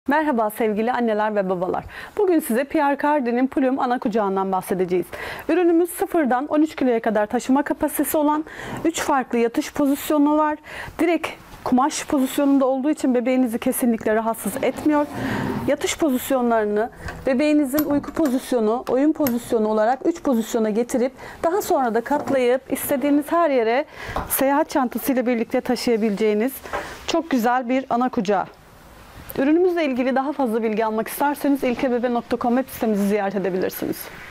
Merhaba sevgili anneler ve babalar. Bugün size Pierre Cardin'in Plume ana kucağından bahsedeceğiz. Ürünümüz 0'dan 13 kiloya kadar taşıma kapasitesi olan 3 farklı yatış pozisyonu var. Direkt kumaş pozisyonunda olduğu için bebeğinizi kesinlikle rahatsız etmiyor. Yatış pozisyonlarını bebeğinizin uyku pozisyonu, oyun pozisyonu olarak 3 pozisyona getirip daha sonra da katlayıp istediğiniz her yere seyahat çantasıyla birlikte taşıyabileceğiniz çok güzel bir ana kucağı. Ürünümüzle ilgili daha fazla bilgi almak isterseniz ilkebebe.com web sitemizi ziyaret edebilirsiniz.